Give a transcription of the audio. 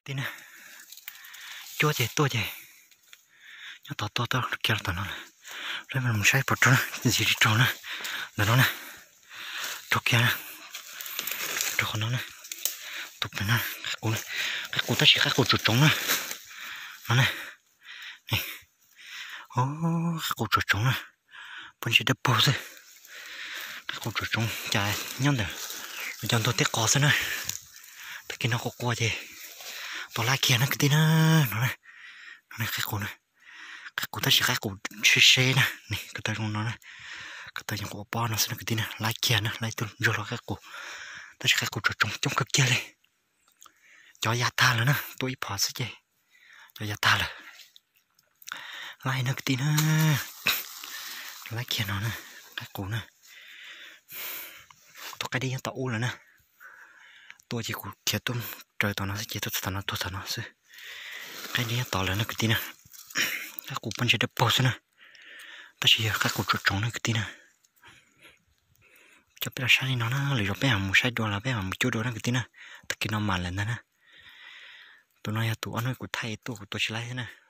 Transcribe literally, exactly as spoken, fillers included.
tin nè chúa gì tôi gì nhớ tao tao tao kia tao nó lấy mình sai bớt rồi gì đi tròn nè là nó nè trò kia nè trò nó nè tục này nè các cô các cô ta chỉ các cô chuột trống nè nó nè này ô các cô chuột trống nè bên chỉ đập bò thôi các cô chuột trống chạy nhon được cho tôi tiếc cò xem nè tất nhiên nó có qua gì tôi lại kia nó cái tí nè nó này nó này các cô này các cô ta chỉ các cô chơi xe nè này cái tay con nó này cái tay con của bò nó xem cái tí nè lại kia nè lại tôi rồi là các cô ta chỉ các cô chuột trống trong cái kia này cho gia ta rồi nè tôi bỏ sẽ chơi cho gia ta rồi lại nó cái tí nè lại kia nó nè các cô nè tôi cái đi nó tao rồi nè tôi chỉ có kia tôi trời tao nó sẽ chỉ tôi tao nó tôi tao nó sẽ cái đi nó tao là nó cái tí nè các cô bên trên đập bò nè ta chỉ các cô chuột trống này cái tí nè cho bé sáng đi nó nó lấy cho bé hàng một sai đồ là bé hàng một chút đồ nó cái tí nè tất nhiên nó mà lên nè tụi nó tụi nó của thầy tụi của tôi chỉ lấy thế nè